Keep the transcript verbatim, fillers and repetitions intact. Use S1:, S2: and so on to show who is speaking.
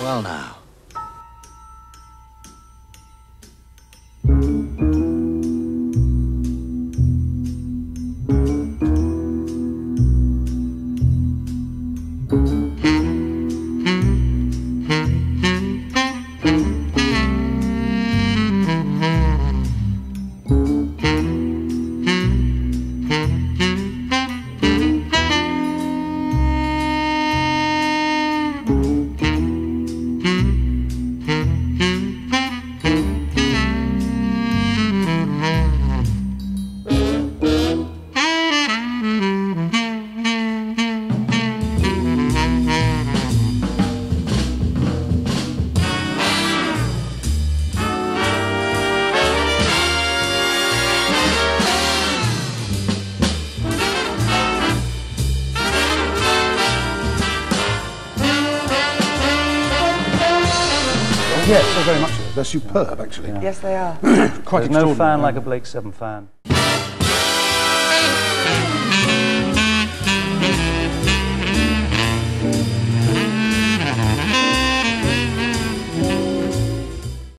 S1: Well now.
S2: Yes, so very much so. They're superb, actually.
S3: Yeah. Yes, they are.
S2: Quite
S4: There's no fan like a Blake seven fan.